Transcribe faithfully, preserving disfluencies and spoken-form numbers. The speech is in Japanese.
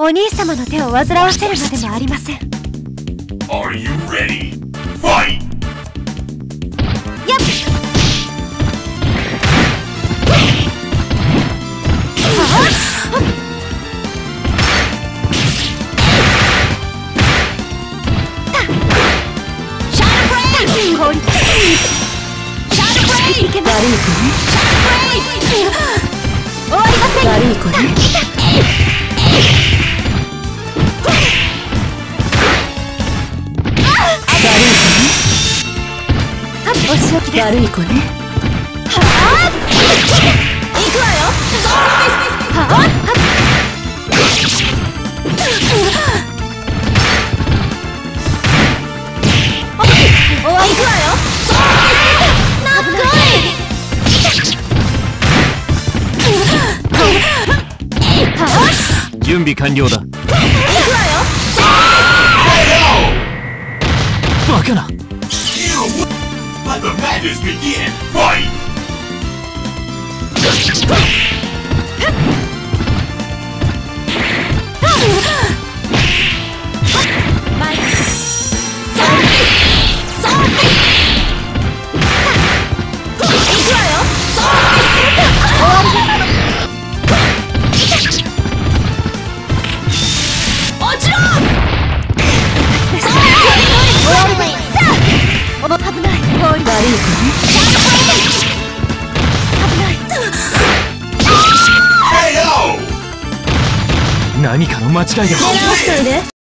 お兄様の手を煩わせるまでもありません。 Are you ready? Fight! やっシャドーブレイク！シャドーブレイク！悪い子ね。シャドーブレイク！終わりません。悪い子ね。お仕置きです。悪い子ね。はあ！行くわよ。はあ！おわ行くわよ。なっこい。はあ！ 準備完了だ。 行くわよ。 バカな。 Let the madness begin! Fight! 何かの間違いだ。